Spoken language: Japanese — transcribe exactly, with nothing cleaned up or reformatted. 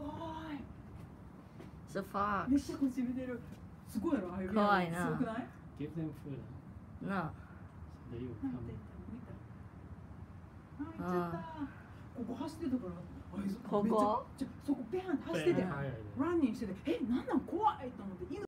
ごい。 It's a fox. めっちゃこっち見てる。すごいやろ、ああいう怖いなすごくない？ Give them food. No. So they will なん come. て言ったの？見た。あ、行っちゃった。ここ走ってたから。あいつここめっちゃそこペンって走ってて、 うんランニングしてて、え、なんなん怖いと思って。犬